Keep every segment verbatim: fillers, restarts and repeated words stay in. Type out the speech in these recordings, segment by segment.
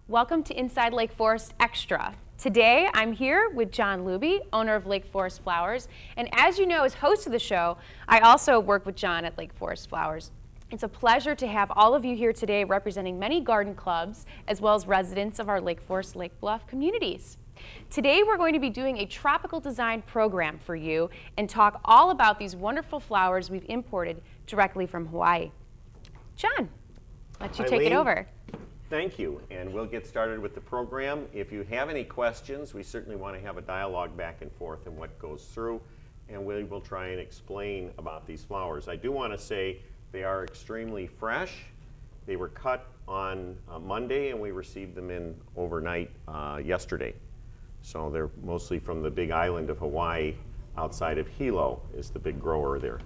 Welcome to Inside Lake Forest Extra. Today I'm here with John Luby, owner of Lake Forest Flowers, and as you know, as host of the show, I also work with John at Lake Forest Flowers. It's a pleasure to have all of you here today representing many garden clubs as well as residents of our Lake Forest Lake Bluff communities. Today we're going to be doing a tropical design program for you and talk all about these wonderful flowers we've imported directly from Hawaii. John, let you take it over. Thank you, and we'll get started with the program. If you have any questions, we certainly want to have a dialogue back and forth on what goes through, and we will try and explain about these flowers. I do want to say they are extremely fresh. They were cut on uh, Monday, and we received them in overnight uh, yesterday. So they're mostly from the big island of Hawaii, outside of Hilo is the big grower there.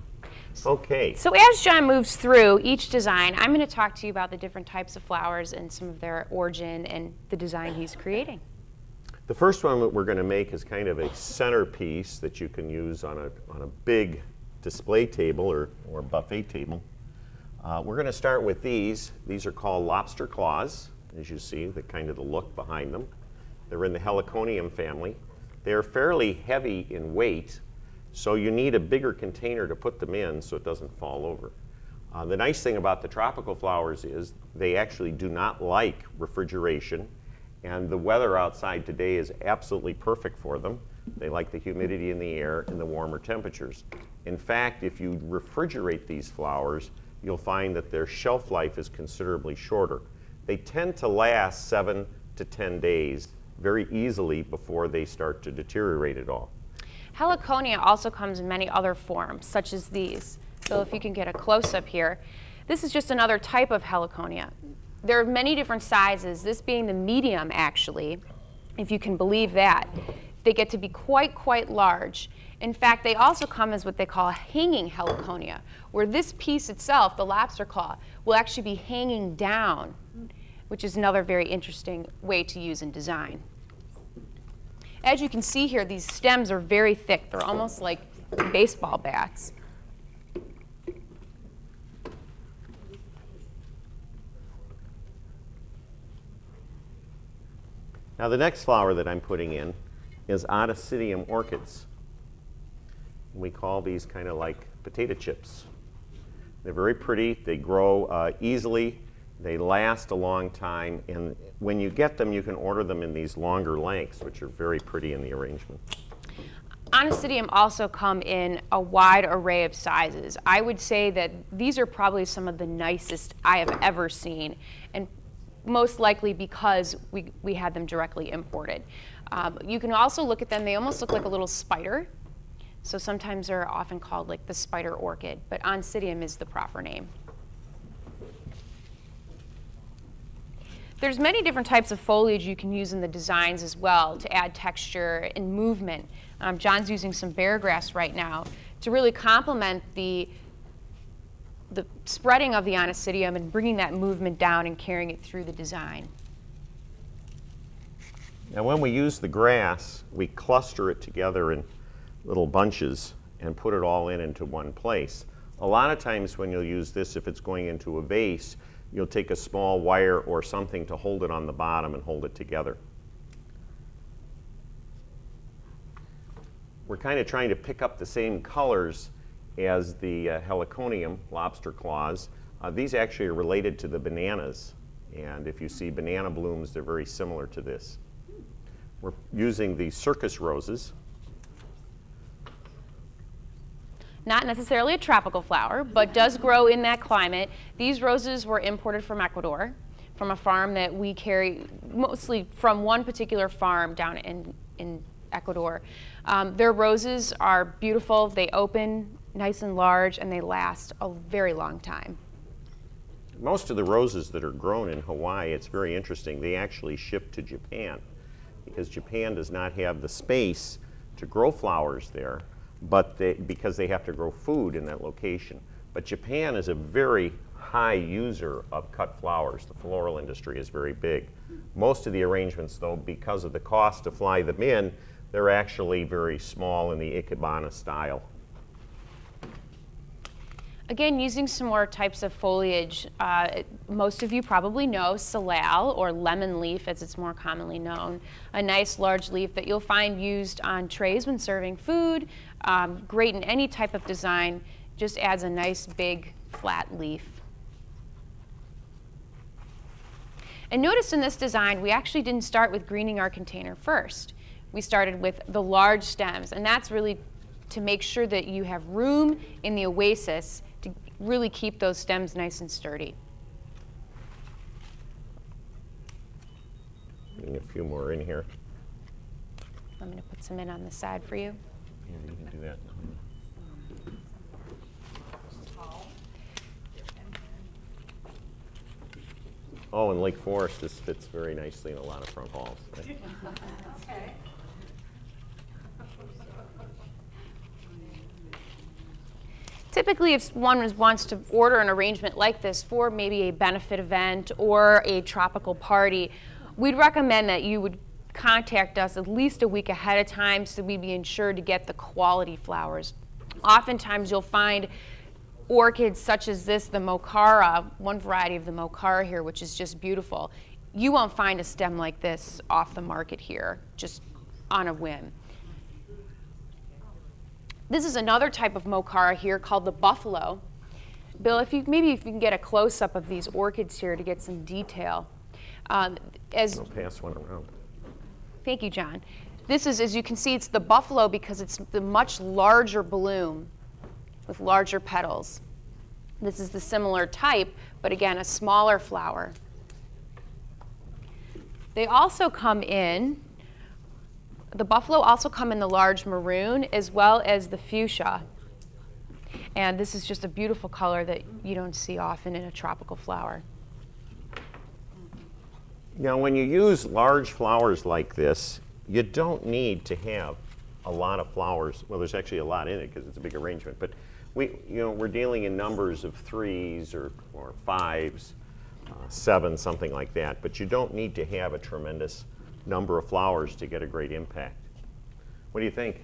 Okay. So as John moves through each design, I'm going to talk to you about the different types of flowers and some of their origin and the design he's creating. The first one that we're going to make is kind of a centerpiece that you can use on a, on a big display table or, or buffet table. Uh, we're going to start with these. These are called lobster claws, as you see, the kind of the look behind them. They're in the heliconium family. They're fairly heavy in weight, so you need a bigger container to put them in so it doesn't fall over. Uh, the nice thing about the tropical flowers is they actually do not like refrigeration, and the weather outside today is absolutely perfect for them. They like the humidity in the air and the warmer temperatures. In fact, if you refrigerate these flowers, you'll find that their shelf life is considerably shorter. They tend to last seven to ten days very easily before they start to deteriorate at all. Heliconia also comes in many other forms, such as these. So if you can get a close-up here, this is just another type of heliconia. There are many different sizes, this being the medium actually, if you can believe that. They get to be quite, quite large. In fact, they also come as what they call hanging heliconia, where this piece itself, the lobster claw, will actually be hanging down, which is another very interesting way to use in design. As you can see here, these stems are very thick. They're almost like baseball bats. Now the next flower that I'm putting in is Odoncidium orchids. We call these kind of like potato chips. They're very pretty, they grow uh, easily, they last a long time, and when you get them, you can order them in these longer lengths, which are very pretty in the arrangement. Odoncidium also come in a wide array of sizes. I would say that these are probably some of the nicest I have ever seen, and most likely because we, we had them directly imported. Um, you can also look at them, they almost look like a little spider. So sometimes they're often called like the spider orchid, but Oncidium is the proper name. There's many different types of foliage you can use in the designs as well to add texture and movement. Um, John's using some bear grass right now to really complement the, the spreading of the Oncidium and bringing that movement down and carrying it through the design. Now when we use the grass, we cluster it together in little bunches and put it all in into one place. A lot of times when you'll use this, if it's going into a vase, you'll take a small wire or something to hold it on the bottom and hold it together. We're kind of trying to pick up the same colors as the uh, heliconium, lobster claws. Uh, these actually are related to the bananas, and if you see banana blooms, they're very similar to this. We're using the circus roses. Not necessarily a tropical flower, but does grow in that climate. These roses were imported from Ecuador, from a farm that we carry, mostly from one particular farm down in, in Ecuador. Um, their roses are beautiful, they open nice and large, and they last a very long time. Most of the roses that are grown in Hawaii, it's very interesting, they actually ship to Japan, because Japan does not have the space to grow flowers there. But they, because they have to grow food in that location. But Japan is a very high user of cut flowers. The floral industry is very big. Most of the arrangements, though, because of the cost to fly them in, they're actually very small in the ikebana style. Again, using some more types of foliage. Uh, most of you probably know salal, or lemon leaf as it's more commonly known. A nice large leaf that you'll find used on trays when serving food. Um, great in any type of design. Just adds a nice big flat leaf. And notice in this design, we actually didn't start with greening our container first. We started with the large stems, and that's really to make sure that you have room in the oasis to really keep those stems nice and sturdy. Getting a few more in here. I'm going to put some in on the side for you. Yeah, you can do that. Oh, and Lake Forest, this fits very nicely in a lot of front halls. Right? Okay. Typically, if one wants to order an arrangement like this for maybe a benefit event or a tropical party, we'd recommend that you would contact us at least a week ahead of time so we'd be ensured to get the quality flowers. Oftentimes, you'll find orchids such as this, the mocara, one variety of the mocara here, which is just beautiful. You won't find a stem like this off the market here, just on a whim. This is another type of mocara here called the buffalo. Bill, if you maybe if you can get a close-up of these orchids here to get some detail. Um, as I'll pass one around. Thank you, John. This is, as you can see, it's the buffalo because it's the much larger bloom with larger petals. This is the similar type, but again, a smaller flower. They also come in The buffalo also come in the large maroon as well as the fuchsia. And this is just a beautiful color that you don't see often in a tropical flower. Now, when you use large flowers like this, you don't need to have a lot of flowers. Well, there's actually a lot in it because it's a big arrangement. But we, you know, we're dealing in numbers of threes or, or fives, uh, seven, something like that. But you don't need to have a tremendous number of flowers to get a great impact. What do you think?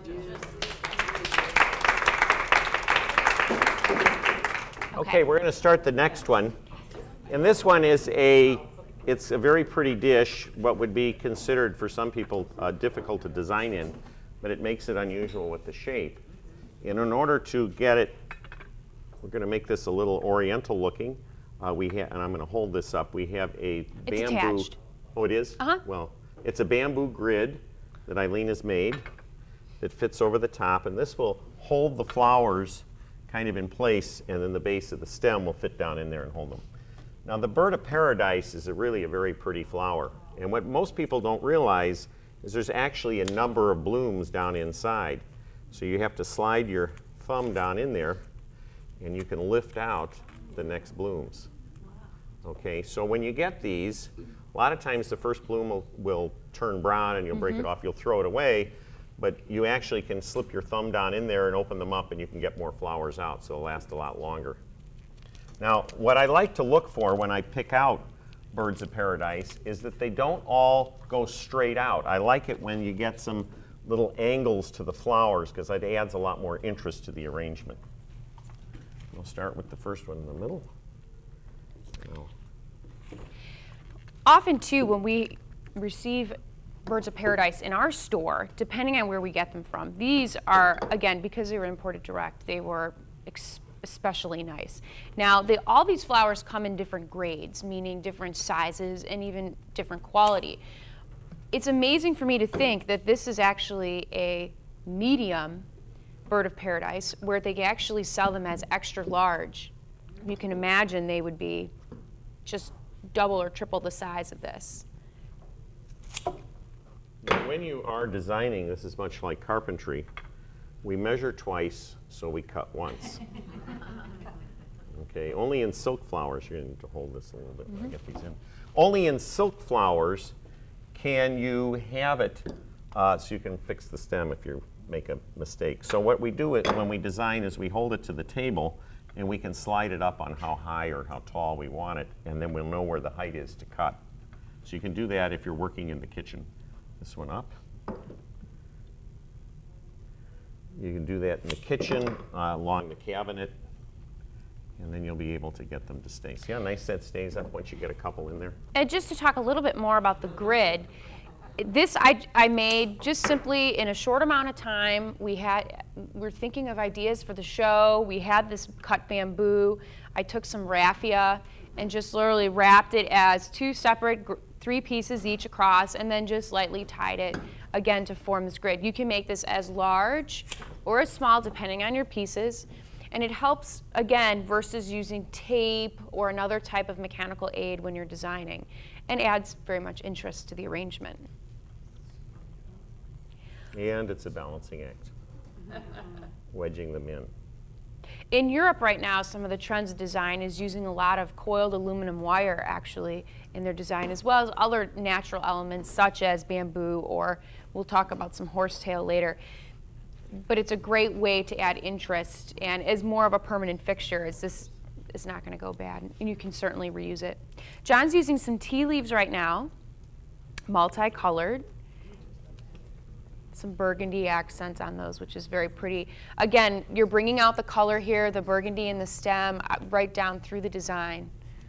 Okay, we're going to start the next one. And this one is a, it's a very pretty dish, what would be considered for some people uh, difficult to design in, but it makes it unusual with the shape. And in order to get it, we're going to make this a little oriental looking. Uh, we ha and I'm going to hold this up. We have a it's bamboo. Attached. Oh, it is? Uh-huh. Well, it's a bamboo grid that Eileen has made that fits over the top, and this will hold the flowers kind of in place, and then the base of the stem will fit down in there and hold them. Now, the bird of paradise is a really a very pretty flower, and what most people don't realize is there's actually a number of blooms down inside. So you have to slide your thumb down in there, and you can lift out the next blooms. Okay, so when you get these, a lot of times the first bloom will, will turn brown and you'll break Mm-hmm. it off, you'll throw it away, but you actually can slip your thumb down in there and open them up and you can get more flowers out, so they'll last a lot longer. Now, what I like to look for when I pick out birds of paradise is that they don't all go straight out. I like it when you get some little angles to the flowers because it adds a lot more interest to the arrangement. We'll start with the first one in the middle. Now, Often, too, when we receive birds of paradise in our store, depending on where we get them from, these are, again, because they were imported direct, they were ex especially nice. Now, they, all these flowers come in different grades, meaning different sizes and even different quality. It's amazing for me to think that this is actually a medium bird of paradise where they actually sell them as extra large. You can imagine they would be just double or triple the size of this. now when you are designing, this is much like carpentry, we measure twice, so we cut once. Okay, only in silk flowers, you're going to need to hold this a little bit when I get these in. Only in silk flowers can you have it uh, so you can fix the stem if you make a mistake. So what we do it when we design is we hold it to the table and we can slide it up on how high or how tall we want it, and then we'll know where the height is to cut. So you can do that if you're working in the kitchen. This one up. You can do that in the kitchen, uh, along the cabinet. And then you'll be able to get them to stay. See how nice that stays up once you get a couple in there? And just to talk a little bit more about the grid, this I, I made just simply in a short amount of time. We had, we were thinking of ideas for the show. We had this cut bamboo. I took some raffia and just literally wrapped it as two separate, three pieces each across, and then just lightly tied it again to form this grid. You can make this as large or as small depending on your pieces. And it helps, again, versus using tape or another type of mechanical aid when you're designing, and adds very much interest to the arrangement. And it's a balancing act, wedging them in. In Europe right now, some of the trends of design is using a lot of coiled aluminum wire, actually, in their design, as well as other natural elements such as bamboo, or we'll talk about some horsetail later. But it's a great way to add interest, and as more of a permanent fixture, as this is not going to go bad, and you can certainly reuse it. John's using some tea leaves right now, multicolored, some burgundy accents on those, which is very pretty. Again, you're bringing out the color here, the burgundy in the stem, right down through the design.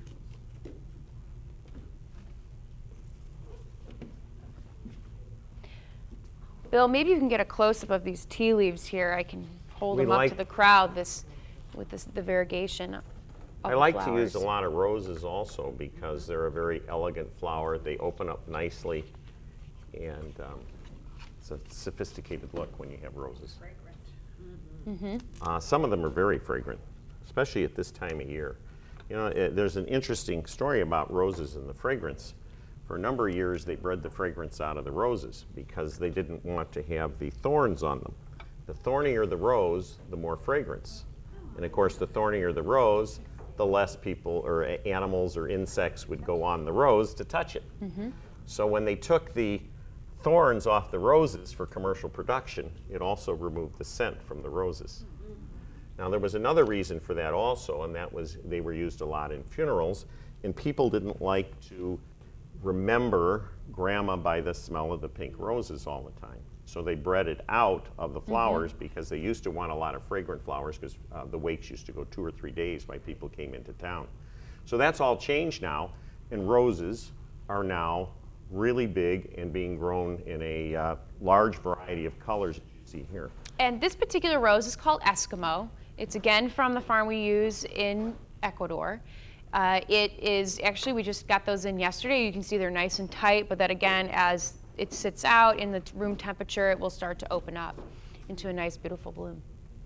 Bill, maybe you can get a close-up of these tea leaves here. I can hold We them up like, to the crowd this, with this, the variegation of I like flowers. to use a lot of roses also because they're a very elegant flower. They open up nicely, and um, it's a sophisticated look when you have roses. Mm-hmm. Uh, some of them are very fragrant, especially at this time of year. You know, it, there's an interesting story about roses and the fragrance. For a number of years, they bred the fragrance out of the roses because they didn't want to have the thorns on them. The thornier the rose, the more fragrance. And of course, the thornier the rose, the less people or animals or insects would go on the rose to touch it. Mm-hmm. So when they took the thorns off the roses for commercial production, it also removed the scent from the roses. Now, there was another reason for that also, and that was they were used a lot in funerals, and people didn't like to remember grandma by the smell of the pink roses all the time. So they bred it out of the flowers mm-hmm. because they used to want a lot of fragrant flowers because uh, the wakes used to go two or three days while people came into town. So that's all changed now, and roses are now really big and being grown in a uh, large variety of colors that you see here. And this particular rose is called Eskimo. It's again from the farm we use in Ecuador. Uh, it is actually, we just got those in yesterday. You can see they're nice and tight, but that again, as it sits out in the room temperature, it will start to open up into a nice, beautiful bloom.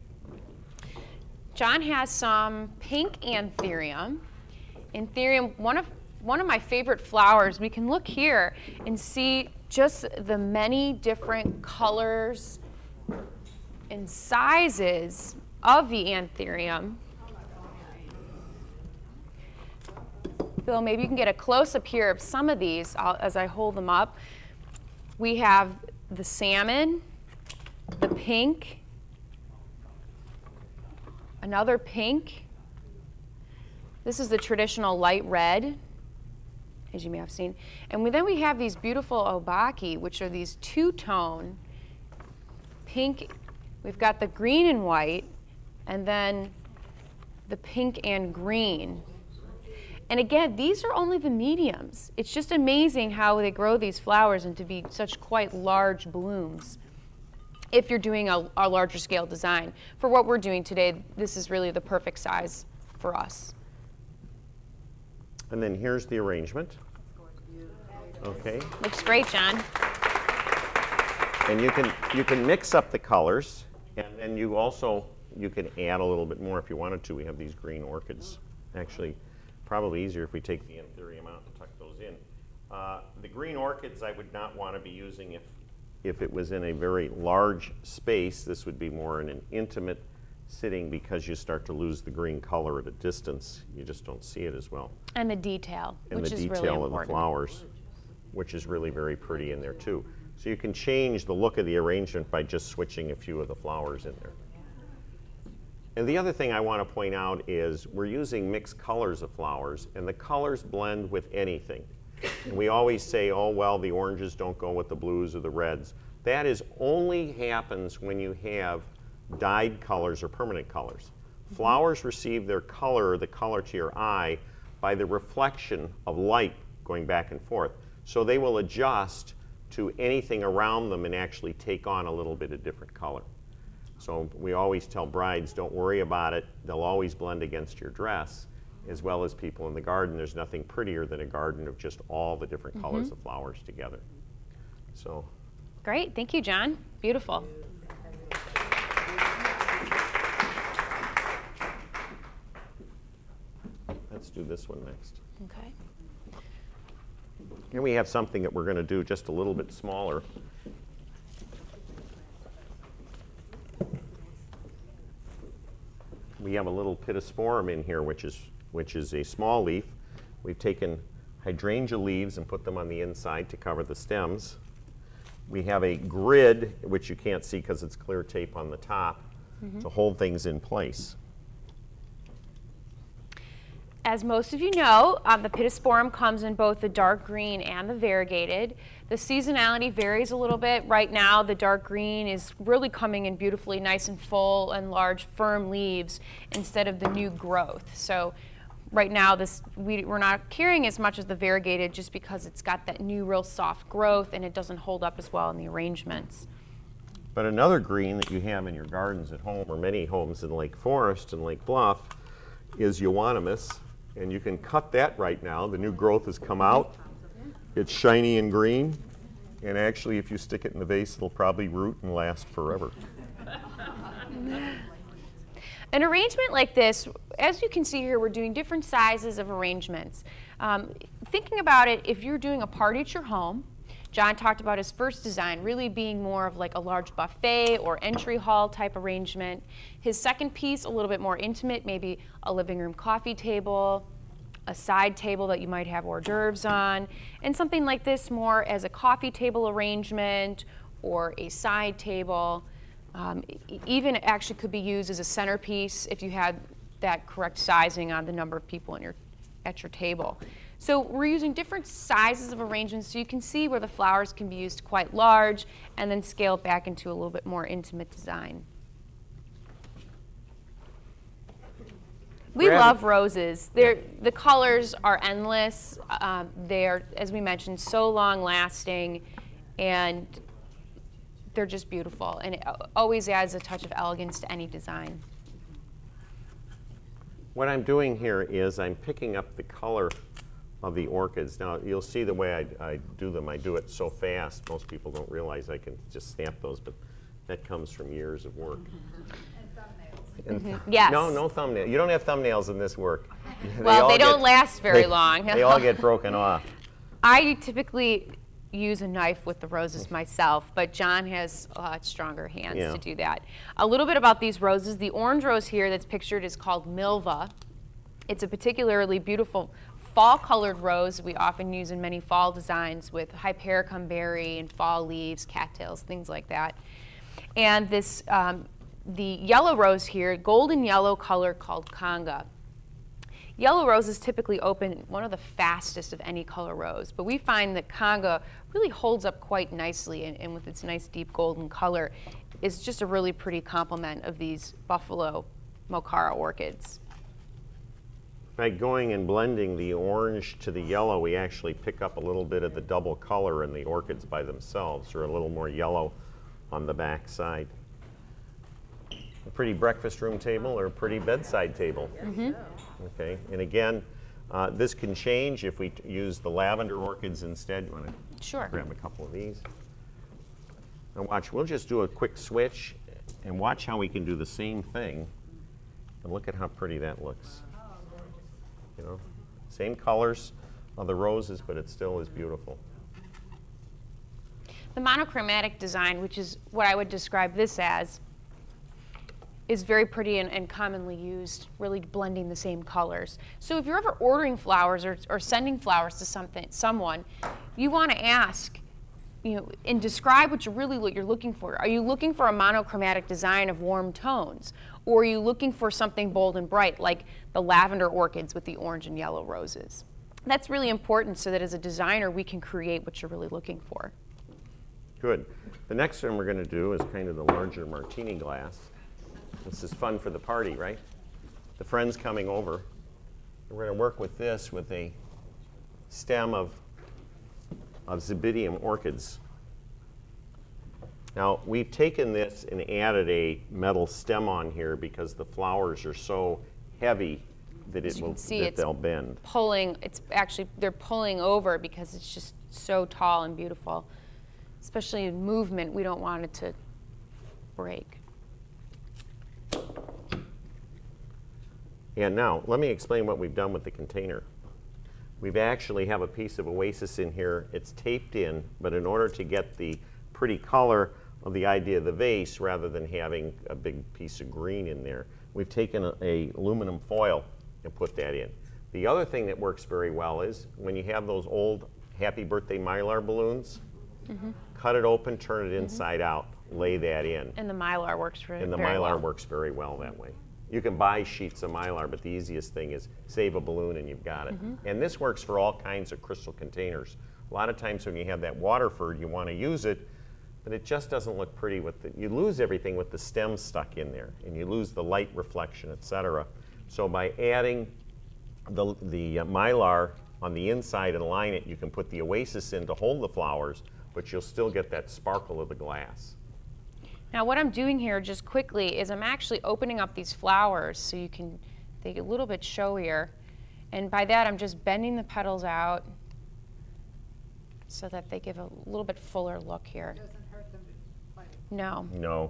John has some pink anthurium. Anthurium, one of, one of my favorite flowers. We can look here and see just the many different colors and sizes of the anthurium. Bill, maybe you can get a close-up here of some of these I'll, as I hold them up. We have the salmon, the pink, another pink. This is the traditional light red, as you may have seen. And we, then we have these beautiful obaki, which are these two-tone pink. We've got the green and white, and then the pink and green. And again, these are only the mediums. It's just amazing how they grow these flowers into be such quite large blooms if you're doing a, a larger scale design. For what we're doing today, this is really the perfect size for us. And then here's the arrangement. Okay. Looks great, John. And you can, you can mix up the colors, and then you also, you can add a little bit more if you wanted to. We have these green orchids. Actually, probably easier if we take the anthurium out and tuck those in. Uh, the green orchids I would not want to be using if, if it was in a very large space. This would be more in an intimate sitting because you start to lose the green color at a distance. You just don't see it as well. And the detail, and which the is detail really of important. the flowers, which is really very pretty in there too. So you can change the look of the arrangement by just switching a few of the flowers in there. And the other thing I want to point out is we're using mixed colors of flowers, and the colors blend with anything. And we always say, oh, well, the oranges don't go with the blues or the reds. That is only happens when you have dyed colors or permanent colors. Flowers receive their color, the color to your eye, by the reflection of light going back and forth. So they will adjust to anything around them and actually take on a little bit of different color. So we always tell brides, don't worry about it. They'll always blend against your dress, as well as people in the garden. There's nothing prettier than a garden of just all the different mm-hmm. colors of flowers together. So. Great, thank you, John. Beautiful. Let's do this one next. Okay. Here we have something that we're going to do just a little bit smaller. We have a little pittosporum in here, which is, which is a small leaf. We've taken hydrangea leaves and put them on the inside to cover the stems. We have a grid, which you can't see because it's clear tape on the top, mm-hmm. to hold things in place. As most of you know, um, the pittosporum comes in both the dark green and the variegated. The seasonality varies a little bit. Right now, the dark green is really coming in beautifully nice and full and large, firm leaves instead of the new growth. So right now, this we, we're not carrying as much as the variegated just because it's got that new real soft growth and it doesn't hold up as well in the arrangements. But another green that you have in your gardens at home, or many homes in Lake Forest and Lake Bluff, is euonymus. And you can cut that right now. The new growth has come out. It's shiny and green. And actually, if you stick it in the vase, it'll probably root and last forever. An arrangement like this, as you can see here, we're doing different sizes of arrangements. Um, thinking about it, if you're doing a party at your home, John talked about his first design really being more of like a large buffet or entry hall type arrangement. His second piece, a little bit more intimate, maybe a living room coffee table, a side table that you might have hors d'oeuvres on, and something like this more as a coffee table arrangement or a side table. Um, even actually could be used as a centerpiece if you had that correct sizing on the number of people in your, at your table. So we're using different sizes of arrangements so you can see where the flowers can be used quite large and then scaled back into a little bit more intimate design. We Grab love it. roses. They're, the colors are endless. Um, they're, as we mentioned, so long lasting, and they're just beautiful. And it always adds a touch of elegance to any design. What I'm doing here is I'm picking up the color of the orchids. Now, you'll see the way I, I do them. I do it so fast, most people don't realize I can just snap those, but that comes from years of work. And th yes. No, no thumbnail. You don't have thumbnails in this work. Well, they, they don't get, last very they, long. They all get broken off. I typically use a knife with the roses myself, but John has uh, stronger hands yeah. to do that. A little bit about these roses. The orange rose here that's pictured is called Milva. It's a particularly beautiful fall-colored rose we often use in many fall designs with hypericum berry and fall leaves, cattails, things like that. And this, um, the yellow rose here, golden yellow color called Conga. Yellow roses typically open one of the fastest of any color rose, but we find that Conga really holds up quite nicely, and, and with its nice deep golden color is just a really pretty complement of these buffalo mocara orchids. By going and blending the orange to the yellow, we actually pick up a little bit of the double color in the orchids by themselves, or a little more yellow on the back side. A pretty breakfast room table or a pretty bedside table. Mm-hmm. Okay, and again, uh, this can change if we t use the lavender orchids instead. You want to sure. grab a couple of these? Now watch, we'll just do a quick switch and watch how we can do the same thing. And look at how pretty that looks. You know, same colors of the roses, but it still is beautiful. The monochromatic design, which is what I would describe this as, is very pretty and, and commonly used, really blending the same colors. So if you're ever ordering flowers or, or sending flowers to something, someone, you want to ask, you know, and describe what you're really what you're looking for. Are you looking for a monochromatic design of warm tones? Or are you looking for something bold and bright, like the lavender orchids with the orange and yellow roses? That's really important so that as a designer, we can create what you're really looking for. Good. The next one we're going to do is kind of the larger martini glass. This is fun for the party, right? the friends coming over. We're going to work with this with a stem of, of Zibidium orchids. Now, we've taken this and added a metal stem on here because the flowers are so heavy that it will see, that they'll bend. Pulling, it's actually, they're pulling over because it's just so tall and beautiful. Especially in movement, we don't want it to break. And now, let me explain what we've done with the container. We've actually have a piece of oasis in here. It's taped in, but in order to get the pretty color of the idea of the vase, rather than having a big piece of green in there, we've taken a, a aluminum foil and put that in. The other thing that works very well is when you have those old Happy Birthday Mylar balloons, mm-hmm. cut it open, turn it inside mm-hmm. out, lay that in. And the Mylar works really And the very Mylar well. works very well that way. You can buy sheets of Mylar, but the easiest thing is save a balloon and you've got it. Mm-hmm. And this works for all kinds of crystal containers. A lot of times when you have that Waterford, you want to use it, but it just doesn't look pretty with the, you lose everything with the stem stuck in there, and you lose the light reflection, et cetera. So by adding the, the uh, Mylar on the inside and line it, you can put the oasis in to hold the flowers, but you'll still get that sparkle of the glass. Now what I'm doing here just quickly is I'm actually opening up these flowers so you can, they get a little bit showier. And by that I'm just bending the petals out so that they give a little bit fuller look here. It doesn't hurt them to play. No. No.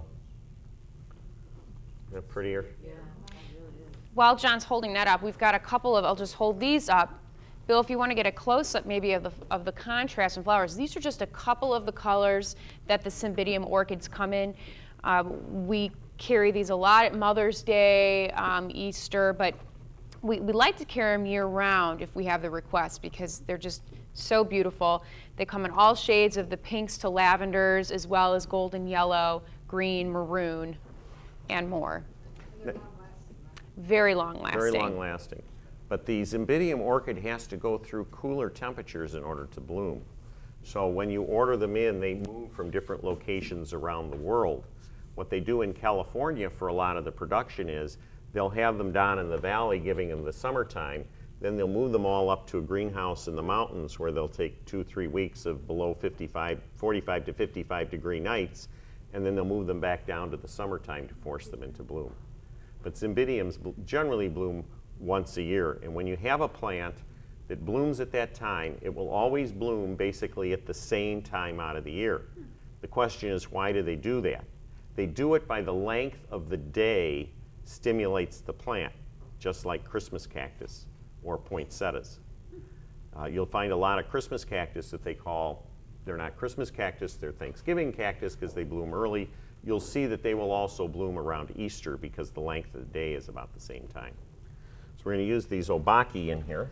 Isn't that prettier? Yeah, it really is. While John's holding that up, we've got a couple of, I'll just hold these up. Bill, if you want to get a close-up maybe of the, of the contrast in flowers, these are just a couple of the colors that the Cymbidium orchids come in. Um, we carry these a lot at Mother's Day, um, Easter, but we, we like to carry them year-round if we have the request because they're just so beautiful. They come in all shades of the pinks to lavenders, as well as golden yellow, green, maroon, and more. And they're long-lasting, right? Very long-lasting. Very long-lasting. But the Cymbidium orchid has to go through cooler temperatures in order to bloom. So when you order them in, they move from different locations around the world. What they do in California for a lot of the production is they'll have them down in the valley giving them the summertime, then they'll move them all up to a greenhouse in the mountains where they'll take two, three weeks of below fifty-five, forty-five to fifty-five degree nights, and then they'll move them back down to the summertime to force them into bloom. But Cymbidiums generally bloom once a year, and when you have a plant that blooms at that time, it will always bloom basically at the same time out of the year. The question is, why do they do that? They do it by the length of the day stimulates the plant, just like Christmas cactus or poinsettias. Uh, you'll find a lot of Christmas cactus that they call, they're not Christmas cactus, they're Thanksgiving cactus because they bloom early. You'll see that they will also bloom around Easter because the length of the day is about the same time. So we're going to use these obaki in here.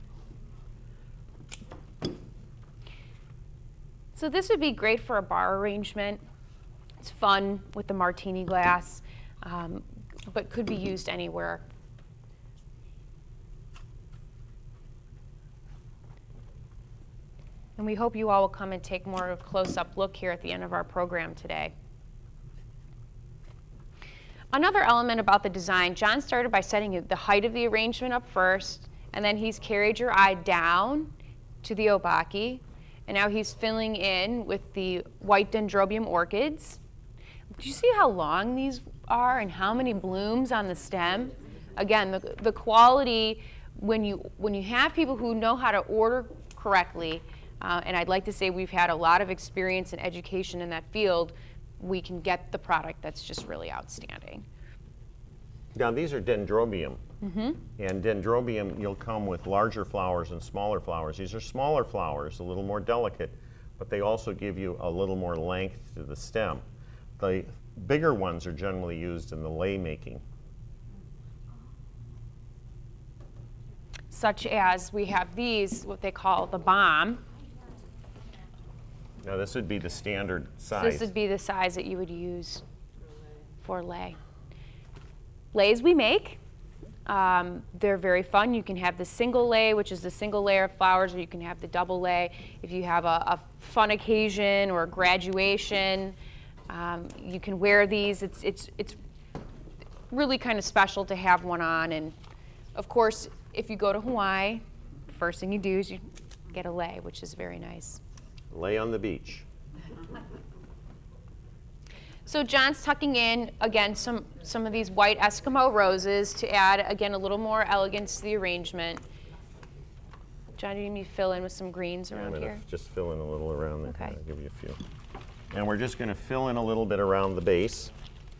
So this would be great for a bar arrangement. It's fun with the martini glass, um, but could be used anywhere. And we hope you all will come and take more of a close-up look here at the end of our program today. Another element about the design, John started by setting the height of the arrangement up first, and then he's carried your eye down to the obaki, and now he's filling in with the white dendrobium orchids. Do you see how long these are and how many blooms on the stem? Again, the, the quality, when you, when you have people who know how to order correctly, uh, and I'd like to say we've had a lot of experience and education in that field, we can get the product that's just really outstanding. Now these are dendrobium. Mm-hmm. And dendrobium, you'll come with larger flowers and smaller flowers. These are smaller flowers, a little more delicate, but they also give you a little more length to the stem. The bigger ones are generally used in the lei making. Such as we have these, what they call the bomb. Now this would be the standard size. This would be the size that you would use for lei. Leis we make. Um, they're very fun. You can have the single lei, which is the single layer of flowers, or you can have the double lei. If you have a, a fun occasion or a graduation, um, you can wear these. It's, it's, it's really kind of special to have one on. And of course, if you go to Hawaii, the first thing you do is you get a lei, which is very nice. Lay on the beach. So John's tucking in, again, some, some of these white Eskimo roses to add, again, a little more elegance to the arrangement. John, do you need me to fill in with some greens around I'm gonna here? just fill in a little around there. Okay. I'll give you a few. And we're just going to fill in a little bit around the base.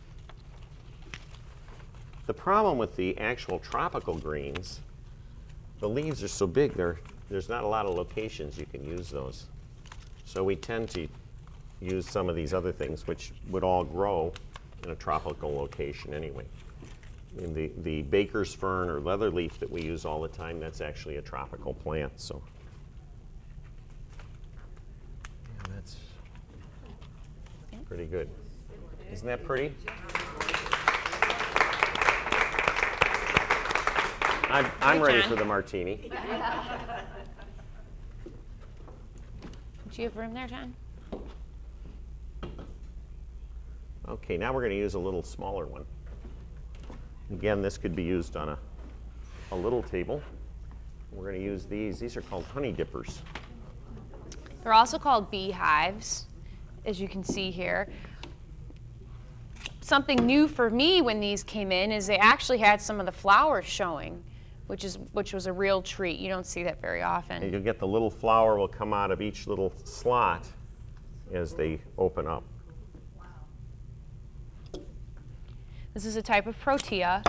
The problem with the actual tropical greens, the leaves are so big, there, there's not a lot of locations you can use those. So we tend to use some of these other things which would all grow in a tropical location anyway. In the, the baker's fern or leather leaf that we use all the time, that's actually a tropical plant. So yeah, that's pretty good. Isn't that pretty? I'm, I'm Good, ready John. for the martini. Do you have room there, John? Okay, now we're going to use a little smaller one. Again, this could be used on a, a little table. We're going to use these. These are called honey dippers. They're also called beehives, as you can see here. Something new for me when these came in is they actually had some of the flowers showing, which is which was a real treat. You don't see that very often. And you'll get the little flower will come out of each little slot as they open up. This is a type of protea.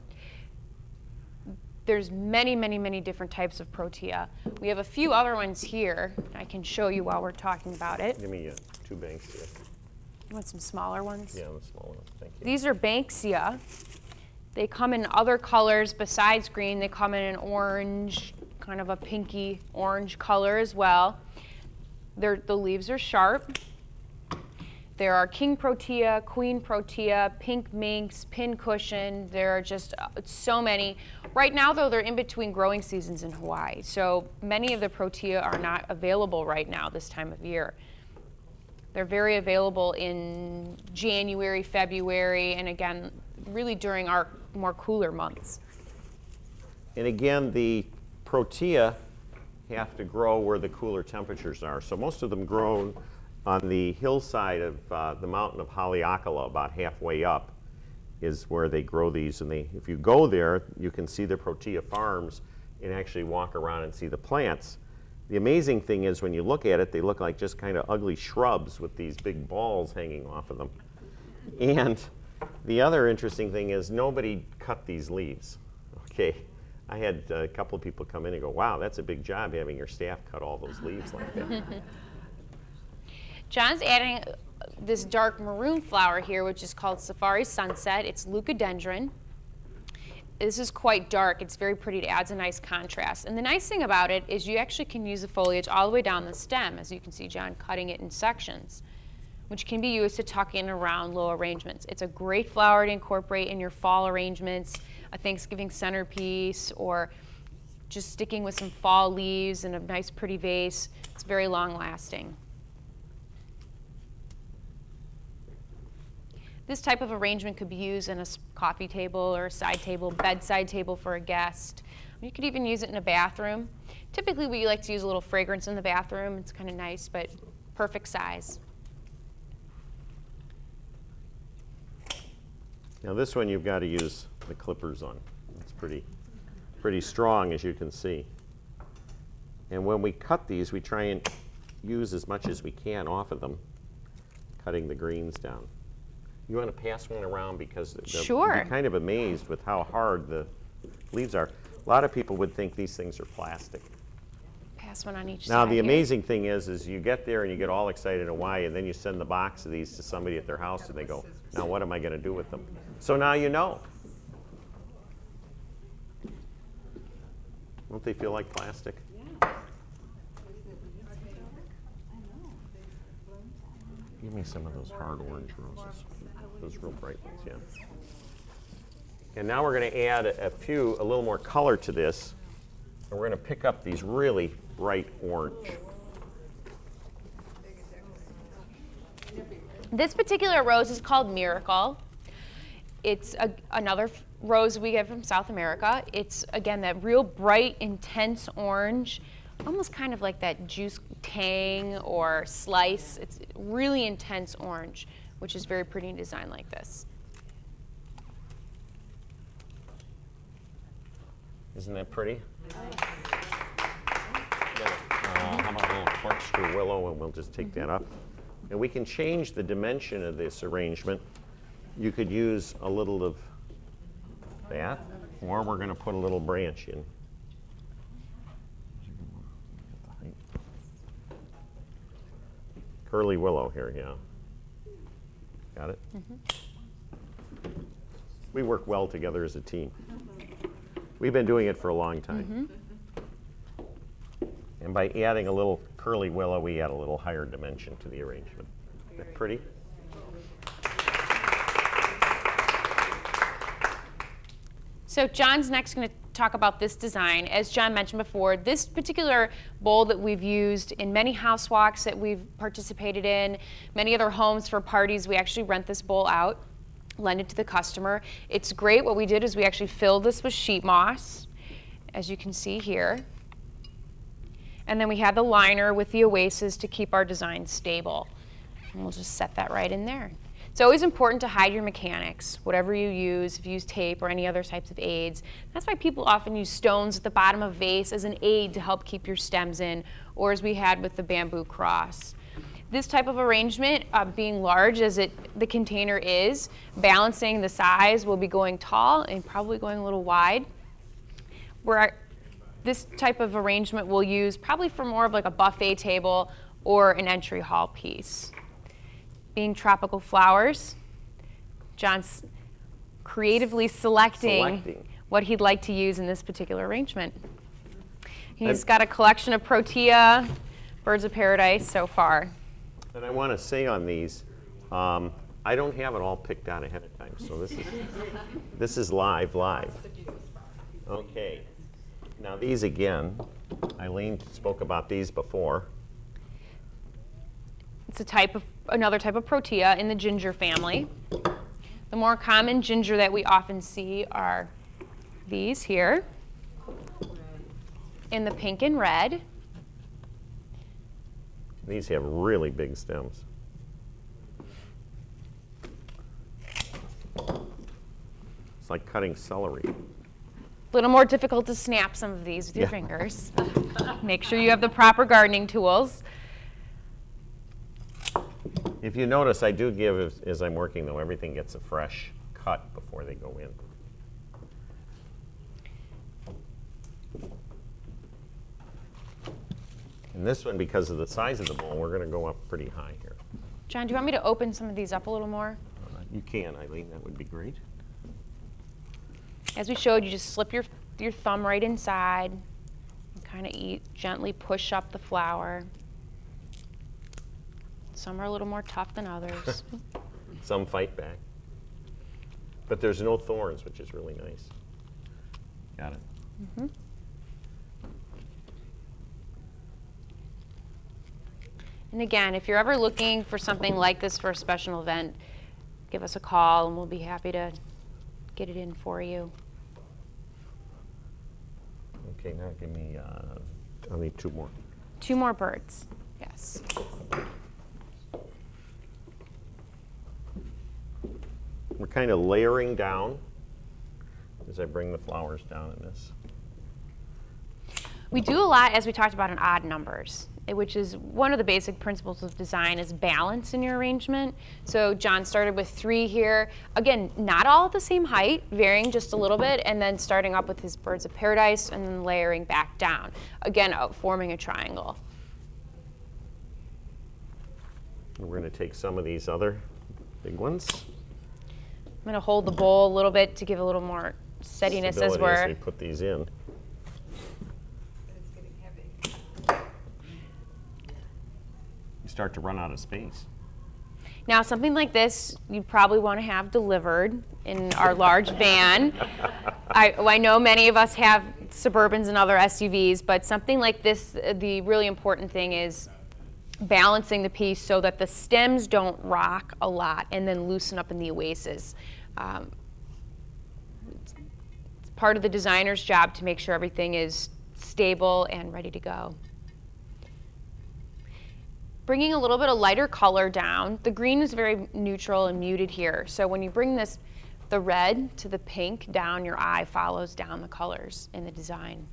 There's many, many, many different types of protea. We have a few other ones here I can show you while we're talking about it. Give me uh, two Banksia. You want some smaller ones? Yeah, the small one. Thank you. These are Banksia. They come in other colors besides green. They come in an orange, kind of a pinky orange color as well. They're, the leaves are sharp. There are king protea, queen protea, pink minx, pin cushion. There are just uh, so many. Right now, though, they're in between growing seasons in Hawaii. So many of the protea are not available right now this time of year. They're very available in January, February, and again, really during our more cooler months. And again, the protea have to grow where the cooler temperatures are. So most of them grow on the hillside of uh, the mountain of Haleakala, about halfway up, is where they grow these. And they, if you go there, you can see the protea farms and actually walk around and see the plants. The amazing thing is when you look at it, they look like just kind of ugly shrubs with these big balls hanging off of them. And the other interesting thing is nobody cut these leaves. Okay, I had a couple of people come in and go, wow, that's a big job having your staff cut all those leaves like that. John's adding this dark maroon flower here, which is called Safari Sunset. It's leucadendron. This is quite dark. It's very pretty. It adds a nice contrast. And the nice thing about it is you actually can use the foliage all the way down the stem, as you can see John cutting it in sections, which can be used to tuck in around low arrangements. It's a great flower to incorporate in your fall arrangements, a Thanksgiving centerpiece, or just sticking with some fall leaves in a nice pretty vase. It's very long lasting. This type of arrangement could be used in a coffee table or a side table, bedside table for a guest. You could even use it in a bathroom. Typically, we like to use a little fragrance in the bathroom. It's kind of nice, but perfect size. Now this one you've got to use the clippers on. It's pretty, pretty strong, as you can see. And when we cut these, we try and use as much as we can off of them, cutting the greens down. You want to pass one around because the, Sure. you're kind of amazed with how hard the leaves are. A lot of people would think these things are plastic. Pass one on each Now side the here. amazing thing is, is you get there and you get all excited in Hawaii, and then you send the box of these to somebody at their house, and they go, "Now what am I going to do with them?" So now you know. Don't they feel like plastic? Give me some of those hard orange roses. Those real bright ones, yeah. And now we're going to add a, a few, a little more color to this. And we're going to pick up these really bright orange. This particular rose is called Miracle. It's a, another rose we get from South America. It's, again, that real bright, intense orange, almost kind of like that juice tang or slice. It's really intense orange, which is very pretty in design like this. Isn't that pretty? Uh, how about a little corkscrew willow, and we'll just take that up. And we can change the dimension of this arrangement. You could use a little of that, or we're going to put a little branch in. Curly willow here, yeah. Got it? Mm-hmm. We work well together as a team. We've been doing it for a long time. Mm-hmm. And by adding a little curly willow, we add a little higher dimension to the arrangement. Isn't that pretty? So John's next going to talk about this design. As John mentioned before, this particular bowl that we've used in many house walks that we've participated in, many other homes for parties, we actually rent this bowl out, lend it to the customer. It's great. What we did is we actually filled this with sheet moss, as you can see here. And then we had the liner with the oasis to keep our design stable. And we'll just set that right in there. It's always important to hide your mechanics, whatever you use, if you use tape or any other types of aids. That's why people often use stones at the bottom of a vase as an aid to help keep your stems in, or as we had with the bamboo cross. This type of arrangement, uh, being large as it the container is, balancing the size will be going tall and probably going a little wide. Where this type of arrangement we'll use probably for more of like a buffet table or an entry hall piece. Being tropical flowers, John's creatively selecting, selecting what he'd like to use in this particular arrangement. He's and got a collection of protea, birds of paradise so far. And I want to say on these, um, I don't have it all picked out ahead of time, so this is this is live, live. Okay. Now these again, Eileen spoke about these before. It's a type of another type of protea in the ginger family. The more common ginger that we often see are these here in the pink and red. These have really big stems. It's like cutting celery. A little more difficult to snap some of these with your yeah. fingers. Make sure you have the proper gardening tools. If you notice, I do give, as, as I'm working though, everything gets a fresh cut before they go in. And this one, because of the size of the bowl, we're going to go up pretty high here. John, do you want me to open some of these up a little more? Uh, you can, Eileen. That would be great. As we showed, you just slip your, your thumb right inside and kind of eat, gently push up the flower. Some are a little more tough than others. Some fight back. But there's no thorns, which is really nice. Got it. Mm-hmm. And again, if you're ever looking for something like this for a special event, give us a call and we'll be happy to get it in for you. Okay, now give me, uh, I'll need two more. Two more birds, yes. We're kind of layering down as I bring the flowers down in this. We do a lot, as we talked about, in odd numbers, which is one of the basic principles of design is balance in your arrangement. So John started with three here. Again, not all at the same height, varying just a little bit, and then starting up with his birds of paradise and then layering back down. Again, forming a triangle. We're going to take some of these other big ones. I'm going to hold the bowl a little bit to give a little more steadiness Stability as we're as we put these in. It's getting heavy. You start to run out of space. Now, something like this, you probably want to have delivered in our large van. I, I know many of us have Suburbans and other S U Vs, but something like this, the really important thing is balancing the piece so that the stems don't rock a lot and then loosen up in the oasis. Um, It's, it's part of the designer's job to make sure everything is stable and ready to go. Bringing a little bit of lighter color down. The green is very neutral and muted here. So when you bring this, the red to the pink down, your eye follows down the colors in the design.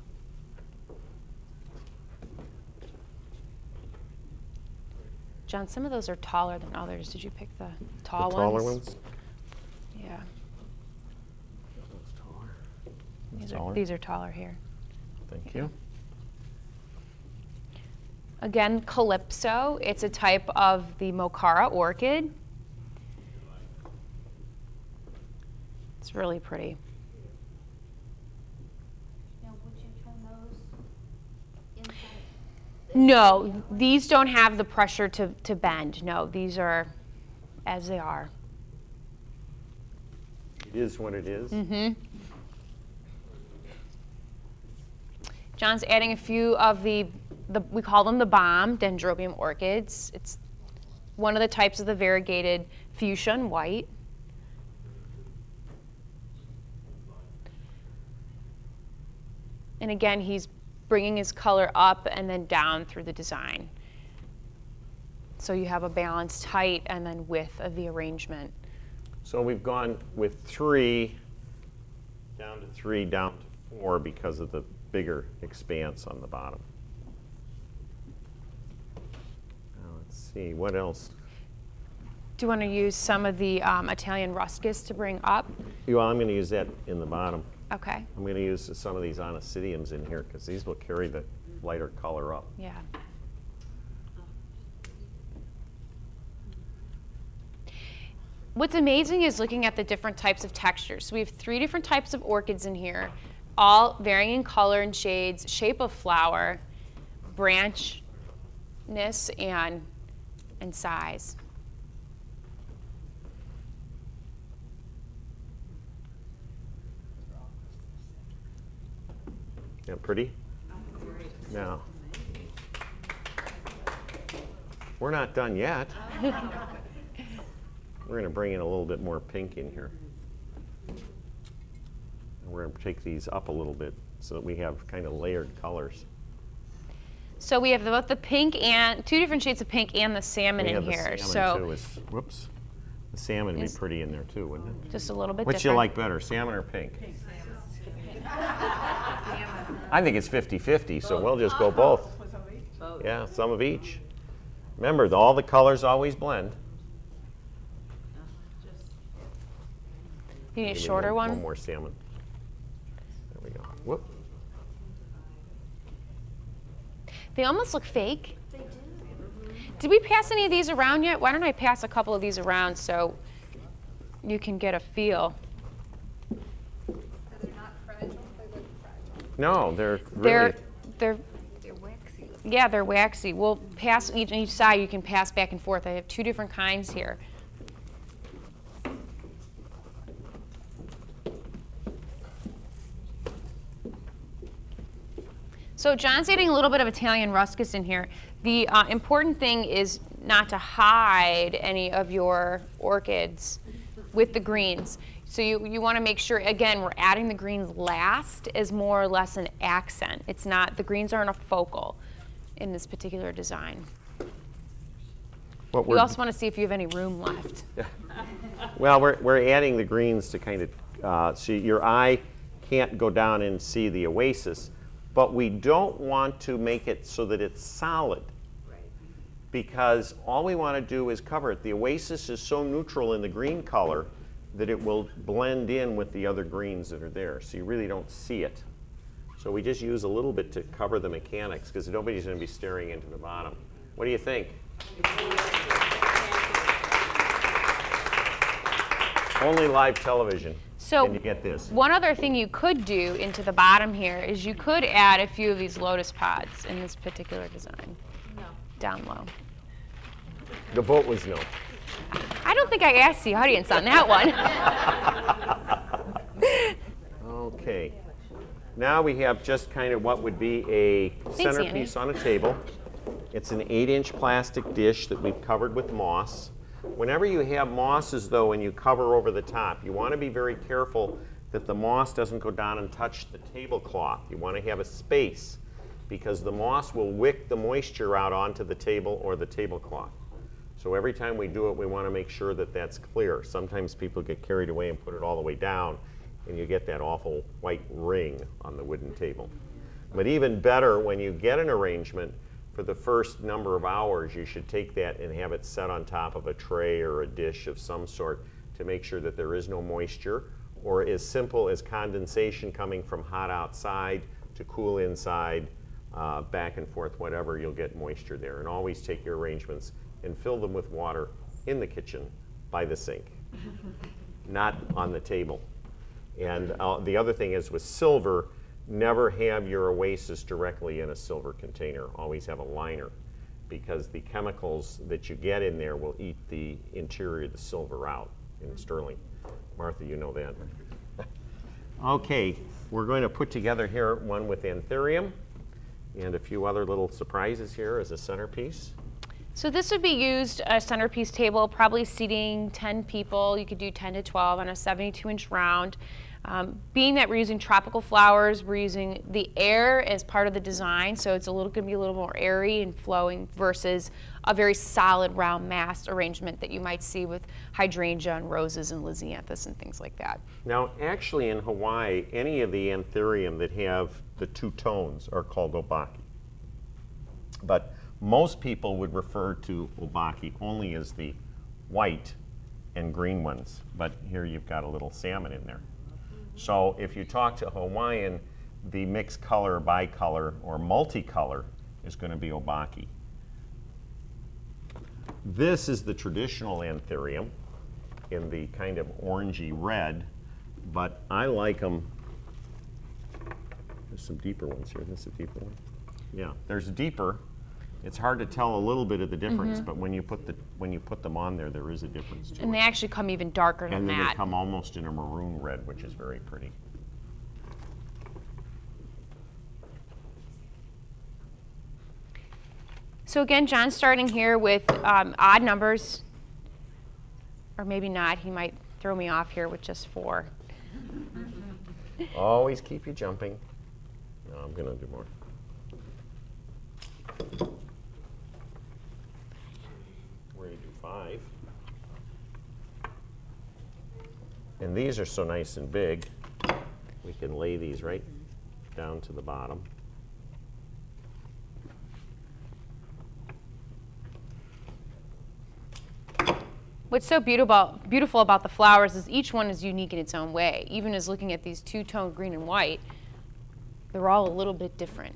John, some of those are taller than others. Did you pick the tall the taller ones? ones? Yeah. That's taller. These taller. are, these are taller here. Thank you. Again, Calypso. It's a type of the Mocara orchid. It's really pretty. Now, would you turn those inside? No, these don't have the pressure to, to bend. No, these are as they are. It is what it is. Mm-hmm. John's adding a few of the, the, we call them the bomb dendrobium orchids. It's one of the types of the variegated fuchsia and white. And again, he's bringing his color up and then down through the design. So you have a balanced height and then width of the arrangement. So we've gone with three, down to three, down to four because of the bigger expanse on the bottom. Now let's see, what else? Do you want to use some of the um, Italian ruscus to bring up? Well, I'm going to use that in the bottom. Okay. I'm going to use some of these Onicidiums in here because these will carry the lighter color up. Yeah. What's amazing is looking at the different types of textures. So we have three different types of orchids in here, all varying in color and shades, shape of flower, branchness, and, and size. Yeah, pretty? Now, we're not done yet. We're going to bring in a little bit more pink in here. And we're going to take these up a little bit so that we have kind of layered colors. So we have both the pink and two different shades of pink and the salmon we in have here. The salmon so too is, whoops. The salmon would be pretty in there too, wouldn't it? Just a little bit Which different. you like better, salmon or pink? I think it's fifty fifty, so we'll just go both. Yeah, some of each. Remember, the, all the colors always blend. You need a Give me shorter one, one? One more salmon. There we go. Whoop. They almost look fake. They do. Did we pass any of these around yet? Why don't I pass a couple of these around so you can get a feel. They're not fragile, they look fragile. No, they're really. They're, they're, They're waxy. yeah, they're waxy. We'll pass each, each side. You can pass back and forth. I have two different kinds here. So John's adding a little bit of Italian ruscus in here. The uh, important thing is not to hide any of your orchids with the greens. So you, you want to make sure, again, we're adding the greens last as more or less an accent. It's not, the greens aren't a focal in this particular design. What You we're, also want to see if you have any room left. well, we're, we're adding the greens to kind of, uh, so your eye can't go down and see the oasis, but we don't want to make it so that it's solid. Because all we want to do is cover it. The oasis is so neutral in the green color that it will blend in with the other greens that are there, so you really don't see it. So we just use a little bit to cover the mechanics because nobody's going to be staring into the bottom. What do you think? Only live television. So and you get this. One other thing you could do into the bottom here is you could add a few of these lotus pods in this particular design. No. Down low. The vote was no. I don't think I asked the audience on that one. Okay. Now we have just kind of what would be a Thanks, centerpiece Annie. on a table. It's an eight inch plastic dish that we've covered with moss. Whenever you have mosses, though, and you cover over the top, you want to be very careful that the moss doesn't go down and touch the tablecloth. You want to have a space because the moss will wick the moisture out onto the table or the tablecloth. So every time we do it, we want to make sure that that's clear. Sometimes people get carried away and put it all the way down, and you get that awful white ring on the wooden table. But even better, when you get an arrangement, for the first number of hours, you should take that and have it set on top of a tray or a dish of some sort to make sure that there is no moisture, or as simple as condensation coming from hot outside to cool inside, uh, back and forth, whatever, you'll get moisture there. And always take your arrangements and fill them with water in the kitchen by the sink, not on the table. And uh, the other thing is with silver, never have your oasis directly in a silver container. Always have a liner, because the chemicals that you get in there will eat the interior of the silver out in sterling. Martha, you know that. Okay, we're going to put together here one with anthurium and a few other little surprises here as a centerpiece. So this would be used, a centerpiece table, probably seating ten people. You could do ten to twelve on a seventy-two inch round. Um, being that we're using tropical flowers, we're using the air as part of the design, so it's a little going to be a little more airy and flowing versus a very solid round mass arrangement that you might see with hydrangea and roses and lisianthus and things like that. Now, actually in Hawaii, any of the anthurium that have the two tones are called obaki. But most people would refer to obaki only as the white and green ones, but here you've got a little salmon in there. So if you talk to Hawaiian, the mixed color, bicolor, or multicolor is going to be obaki. This is the traditional anthurium in the kind of orangey red, but I like them. There's some deeper ones here. This is a deeper one. Yeah, there's deeper. It's hard to tell a little bit of the difference, mm-hmm. but when you put the when you put them on there, there is a difference to And it. they actually come even darker than and then that. they come almost in a maroon red, which is very pretty. So again, John's starting here with um, odd numbers, or maybe not. He might throw me off here with just four. Always keep you jumping. No, I'm going to do more. We're going to do five. And these are so nice and big, we can lay these right down to the bottom. What's so beautiful, beautiful about the flowers is each one is unique in its own way. Even as looking at these two-tone green and white, they're all a little bit different.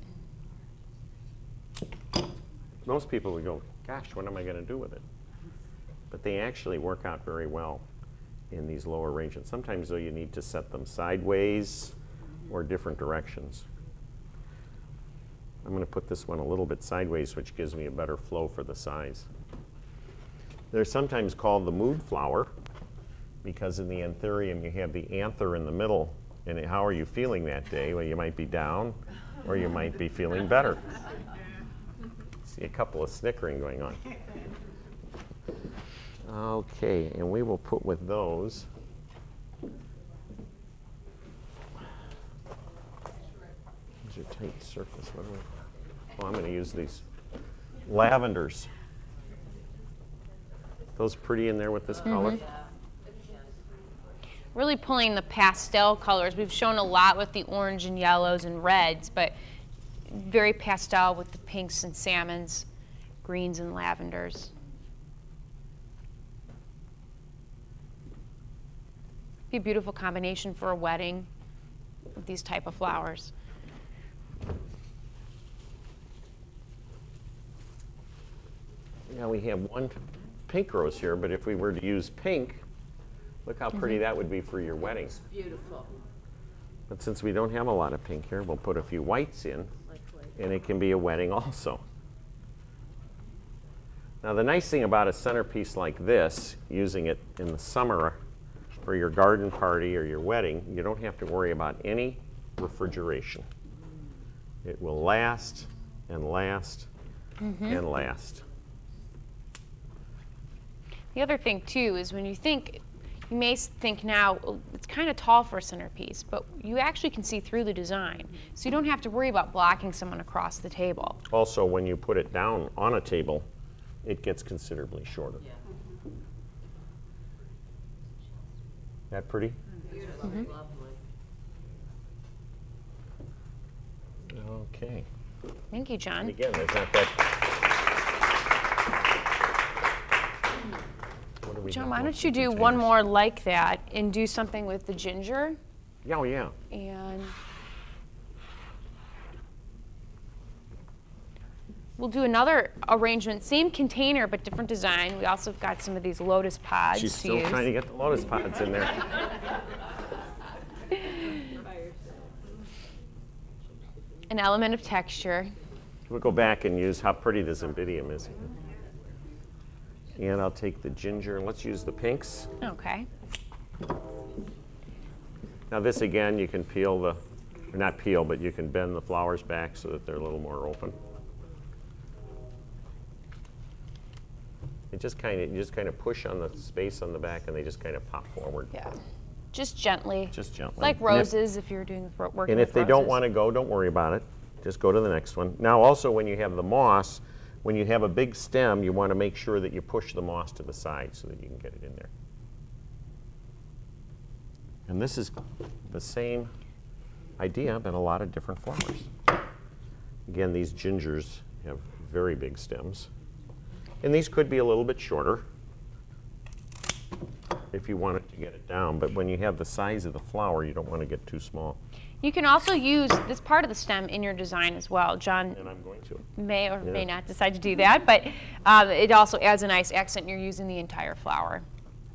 Most people would go, gosh, what am I going to do with it? But they actually work out very well in these lower ranges. Sometimes, though, you need to set them sideways or different directions. I'm going to put this one a little bit sideways, which gives me a better flow for the size. They're sometimes called the mood flower because in the anthurium you have the anther in the middle. And how are you feeling that day? Well, you might be down or you might be feeling better. See a couple of snickering going on. Okay, and we will put with those. These are tight surface. What do we? Oh, I'm going to use these lavenders. Those pretty in there with this mm-hmm. color? Really pulling the pastel colors. We've shown a lot with the orange and yellows and reds, but very pastel with the pinks and salmons, greens and lavenders. Be a beautiful combination for a wedding with these type of flowers. Now we have one pink rose here, but if we were to use pink, look how pretty mm-hmm. that would be for your wedding. It's beautiful. But since we don't have a lot of pink here, we'll put a few whites in, and it can be a wedding also. Now the nice thing about a centerpiece like this, using it in the summer for your garden party or your wedding, you don't have to worry about any refrigeration. It will last and last mm-hmm. and last. The other thing too is when you think, You may s- think now, "Oh, it's kind of tall for a centerpiece, but you actually can see through the design. So you don't have to worry about blocking someone across the table. Also, when you put it down on a table, it gets considerably shorter. That pretty? Beautiful. Mhm. Lovely. Okay. Thank you, John. And again, there's not that. What do we John, have why left don't you in do one containers? more like that and do something with the ginger? Yeah, oh, yeah. And we'll do another arrangement, same container but different design. We also have got some of these lotus pods She's to still use. trying to get the lotus pods in there. An element of texture. We'll go back and use how pretty the Cymbidium is. And I'll take the ginger, and let's use the pinks. Okay. Now this again, you can peel the, or not peel, but you can bend the flowers back so that they're a little more open. It just kind of, you just kind of push on the space on the back, and they just kind of pop forward. Yeah. Just gently. Just gently. Like And if- roses if you're doing ro- working And with if they don't roses. want to go, don't worry about it. Just go to the next one. Now also when you have the moss, when you have a big stem, you want to make sure that you push the moss to the side so that you can get it in there. And this is the same idea, but a lot of different flowers. Again, these gingers have very big stems. And these could be a little bit shorter if you wanted to get it down, but when you have the size of the flower, you don't want to get too small. You can also use this part of the stem in your design as well. John And I'm going to. may or may Yeah. not decide to do that, but um, it also adds a nice accent. You're using the entire flower.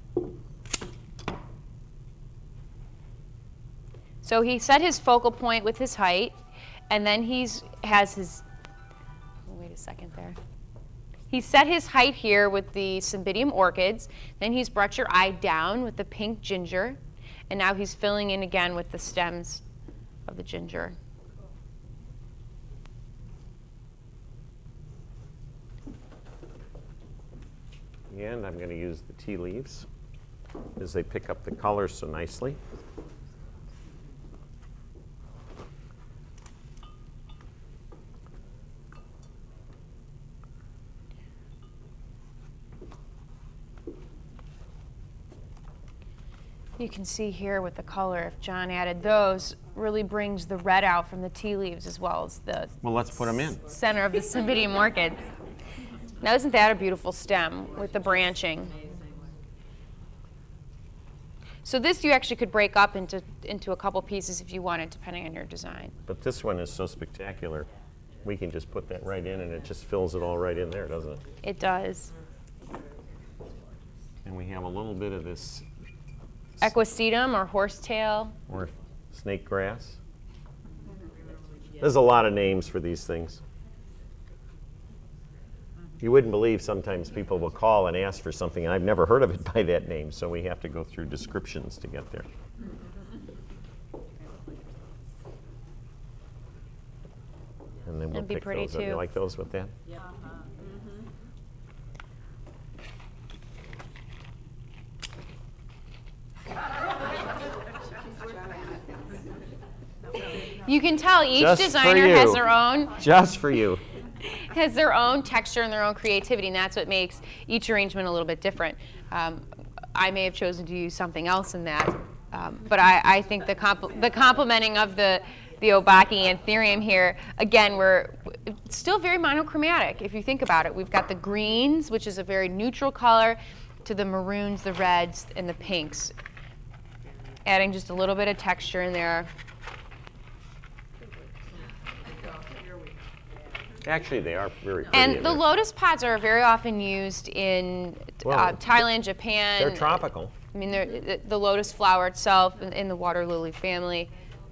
So he set his focal point with his height, and then he's has his, wait a second there. He set his height here with the Cymbidium orchids, then he's brought your eye down with the pink ginger, and now he's filling in again with the stems of the ginger. And I'm going to use the tea leaves as they pick up the color so nicely. You can see here with the color, if John added those, really brings the red out from the tea leaves as well as the Well, let's put them in. center of the Cymbidium orchid. Now isn't that a beautiful stem with the branching? So this you actually could break up into, into a couple pieces if you wanted, depending on your design. But this one is so spectacular. We can just put that right in, and it just fills it all right in there, doesn't it? It does. And we have a little bit of this, Equisetum or horsetail. or snake grass. There's a lot of names for these things. You wouldn't believe sometimes people will call and ask for something, and I've never heard of it by that name, so we have to go through descriptions to get there. And then we'll That'd be pick pretty those up. You too. like those with that? Yeah. You can tell each Just for designer has you. their own Just for you. has their own texture and their own creativity, and that's what makes each arrangement a little bit different. Um, I may have chosen to use something else in that, um, but I, I think the compl the complementing of the the Obaki anthurium here, again, we're it's still very monochromatic if you think about it. We've got the greens, which is a very neutral color, to the maroons, the reds, and the pinks, adding just a little bit of texture in there. Actually, they are very pretty. And in the there. lotus pods are very often used in Well, uh, Thailand, Japan. They're tropical. I mean, they're, the, the lotus flower itself in, in the water lily family.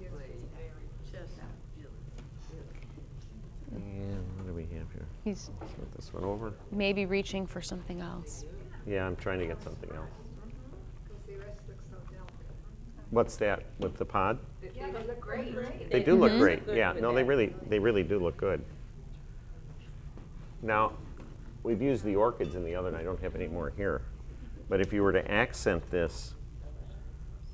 And what do we have here? He's Let's put this one over. maybe reaching for something else. Yeah, I'm trying to get something else. Because the rest looks so delicate. What's that with the pod? Yeah, they look great. They do look great. Yeah, no, they really, they really do look good. Now, we've used the orchids in the other, and I don't have any more here. But if you were to accent this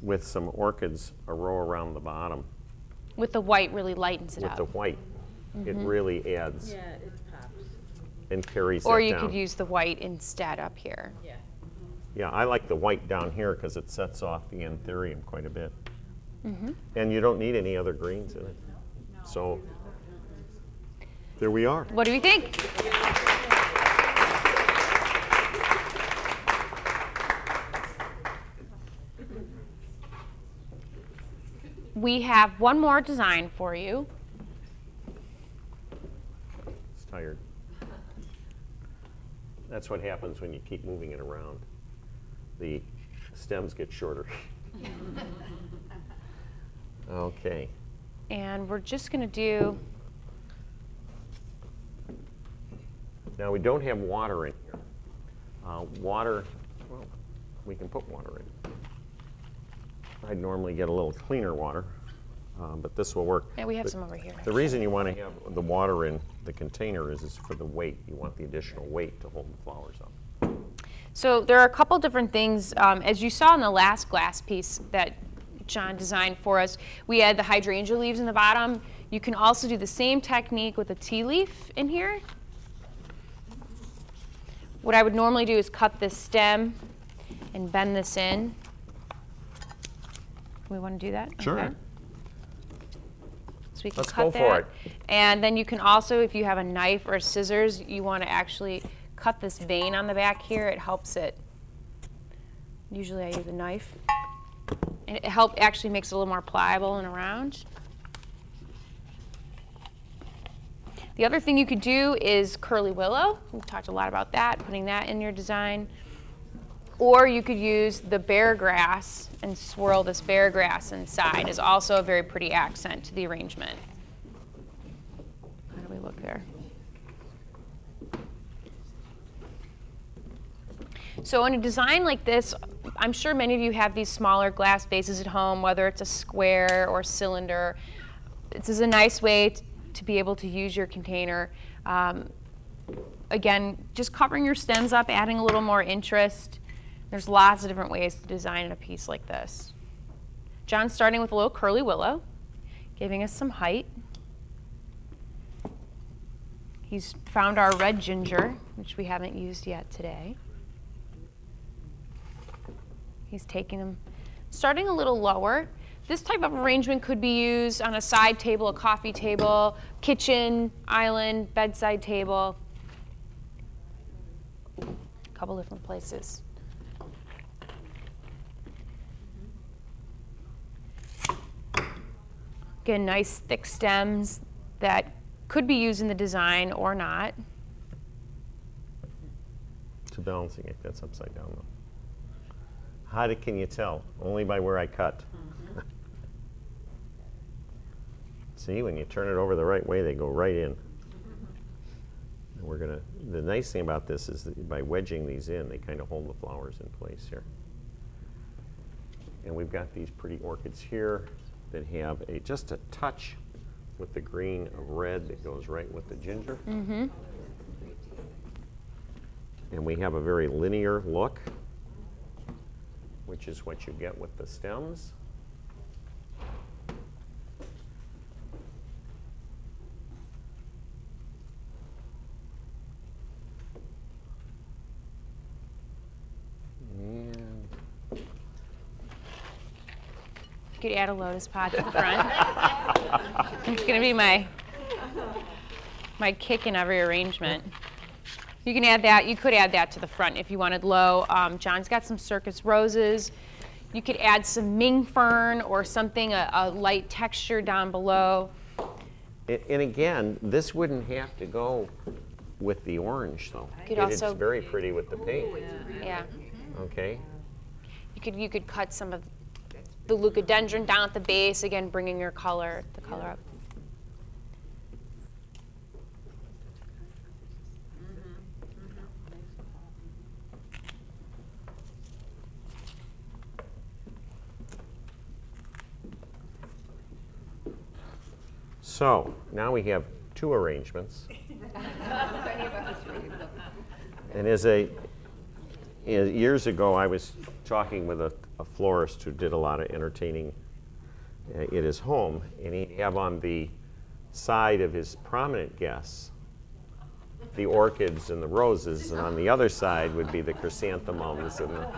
with some orchids a row around the bottom. With the white really lightens it With up. the white, it really adds Yeah, it pops. and carries Or that you down. could use the white instead up here. Yeah. Yeah, I like the white down here because it sets off the anthurium quite a bit. And you don't need any other greens in it. So there we are. What do you think? We have one more design for you. It's tired. That's what happens when you keep moving it around. The stems get shorter. Okay. And we're just going to do, Now we don't have water in here. Uh, water, well, we can put water in. I'd normally get a little cleaner water, um, but this will work. yeah, we have The- some over here. The reason you want to have the water in the container is, is for the weight. You want the additional weight to hold the flowers up. So there are a couple different things. Um, as you saw in the last glass piece that John designed for us, we had the hydrangea leaves in the bottom. You can also do the same technique with a tea leaf in here. What I would normally do is cut this stem and bend this in. We want to do that? Sure. Okay. So we can Let's cut go for that. it. And then you can also, if you have a knife or scissors, you want to actually cut this vein on the back here. It helps it. Usually I use a knife. And it help actually makes it a little more pliable and around. The other thing you could do is curly willow. We've talked a lot about that, putting that in your design. Or you could use the bear grass and swirl this bear grass inside. Is also a very pretty accent to the arrangement. How do we look there? So in a design like this, I'm sure many of you have these smaller glass vases at home, whether it's a square or cylinder. This is a nice way t- to be able to use your container. Um, again, just covering your stems up, adding a little more interest. There's lots of different ways to design a piece like this. John's starting with a little curly willow, giving us some height. He's found our red ginger, which we haven't used yet today. He's taking them, starting a little lower. This type of arrangement could be used on a side table, a coffee table, kitchen, island, bedside table. A couple different places. Again, nice thick stems that could be used in the design or not. To balancing it, that's upside down though. How do, can you tell? Only by where I cut. See, when you turn it over the right way, they go right in. And we're gonna, the nice thing about this is that by wedging these in, they kind of hold the flowers in place here. And we've got these pretty orchids here that have a, just a touch with the green of red that goes right with the ginger. Mm-hmm. And we have a very linear look, which is what you get with the stems. And You could add a lotus pod to the front. It's going to be my, my kick in every arrangement. You can add that. You could add that to the front if you wanted low. Um, John's got some circus roses. You could add some Ming fern or something, a, a light texture down below. And, and again, this wouldn't have to go with the orange, though. could It- It's also- very pretty with the pink. Yeah. Okay. You could you could cut some of the leucadendron down at the base, again bringing your color the color up. So now we have two arrangements. And as a, as years ago, I was talking with a, a florist who did a lot of entertaining uh, at his home. And he'd have on the side of his prominent guests the orchids and the roses, and on the other side would be the chrysanthemums. And the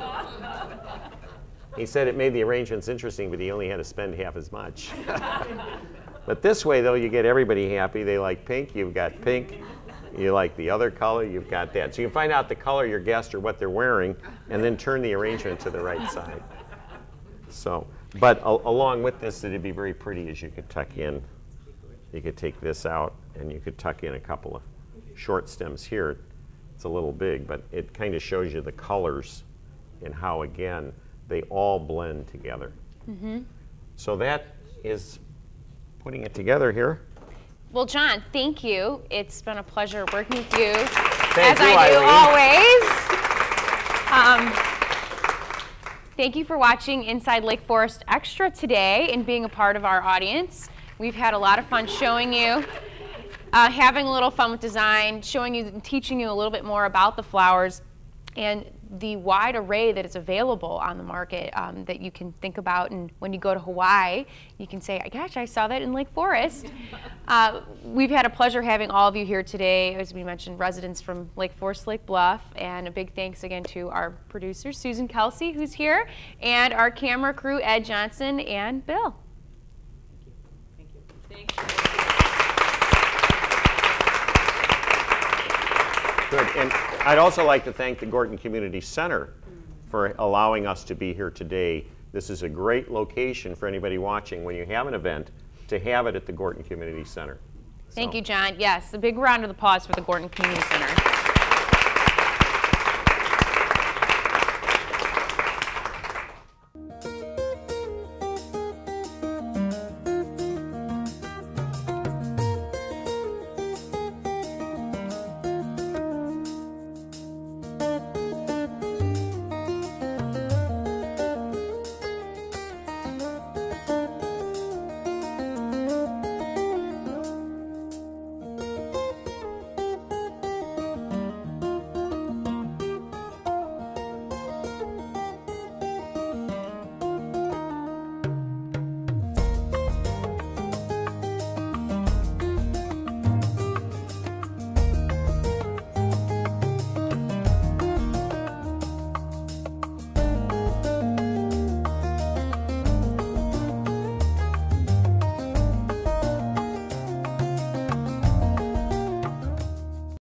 he said it made the arrangements interesting, but he only had to spend half as much. But this way, though, you get everybody happy. They like pink, you've got pink. You like the other color, you've got that. So you can find out the color of your guest or what they're wearing, and then turn the arrangement to the right side. So, but a along with this, it'd be very pretty as you could tuck in. You could take this out, and you could tuck in a couple of short stems here. It's a little big, but it kind of shows you the colors and how, again, they all blend together. Mm-hmm. So that is putting it together here. Well, John, thank you. It's been a pleasure working with you, Thank as you, I do always. Um, thank you for watching Inside Lake Forest Extra today and being a part of our audience. We've had a lot of fun showing you, uh, having a little fun with design, showing you and teaching you a little bit more about the flowers and the wide array that is available on the market um, that you can think about. And when you go to Hawaii, you can say, gosh, I saw that in Lake Forest. Uh, we've had a pleasure having all of you here today. As we mentioned, residents from Lake Forest, Lake Bluff, and a big thanks again to our producer, Susan Kelsey, who's here, and our camera crew, Ed Johnson and Bill. Thank you. Thank you. Good. And I'd also like to thank the Gorton Community Center for allowing us to be here today. This is a great location for anybody watching when you have an event to have it at the Gorton Community Center. Thank So. you, John. Yes, a big round of applause for the Gorton Community Center.